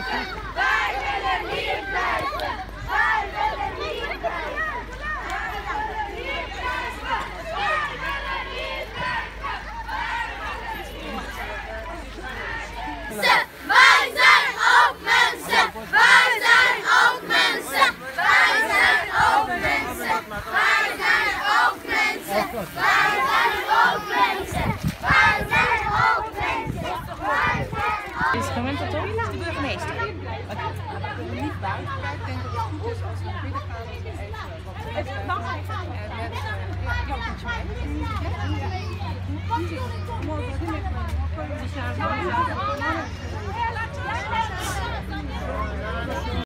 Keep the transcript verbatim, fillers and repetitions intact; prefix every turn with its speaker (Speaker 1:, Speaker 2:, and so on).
Speaker 1: Wij willen hier blijven. Wij willen hier blijven. Wij willen hier blijven. Wij willen hier blijven. Wij zijn ook mensen. Wij zijn ook mensen. Wij zijn ook mensen. Wij zijn ook mensen. Wij zijn ook mensen. Wij zijn ook mensen. Wij zijn ook.
Speaker 2: Is het moment tot op? De burgemeester.
Speaker 3: Niet buiten kijken, ik denk dat het goed is als we naar binnen gaan en even wat
Speaker 2: Het mag even.
Speaker 3: en met ja, iets mee. Morgen